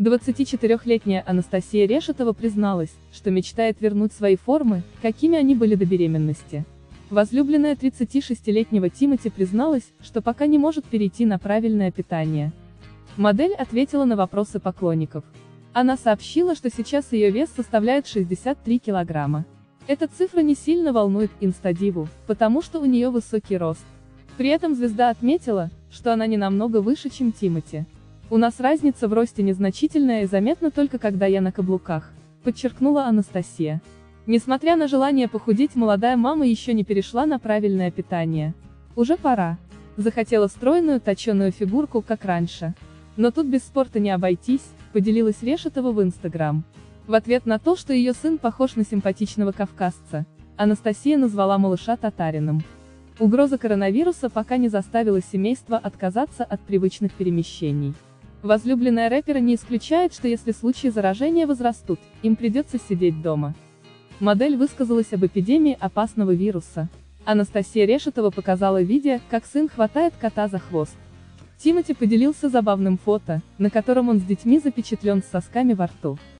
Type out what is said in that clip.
24-летняя Анастасия Решетова призналась, что мечтает вернуть свои формы, какими они были до беременности. Возлюбленная 36-летнего Тимати призналась, что пока не может перейти на правильное питание. Модель ответила на вопросы поклонников. Она сообщила, что сейчас ее вес составляет 63 килограмма. Эта цифра не сильно волнует Инстадиву, потому что у нее высокий рост. При этом звезда отметила, что она не намного выше, чем Тимати. «У нас разница в росте незначительная и заметна только когда я на каблуках», подчеркнула Анастасия. Несмотря на желание похудеть, молодая мама еще не перешла на правильное питание. Уже пора. Захотела стройную, точеную фигурку, как раньше. Но тут без спорта не обойтись, поделилась Решетова в Инстаграм. В ответ на то, что ее сын похож на симпатичного кавказца, Анастасия назвала малыша татарином. Угроза коронавируса пока не заставила семейство отказаться от привычных перемещений. Возлюбленная рэпера не исключает, что если случаи заражения возрастут, им придется сидеть дома. Модель высказалась об эпидемии опасного вируса. Анастасия Решетова показала видео, как сын хватает кота за хвост. Тимати поделился забавным фото, на котором он с детьми запечатлен с сосками во рту.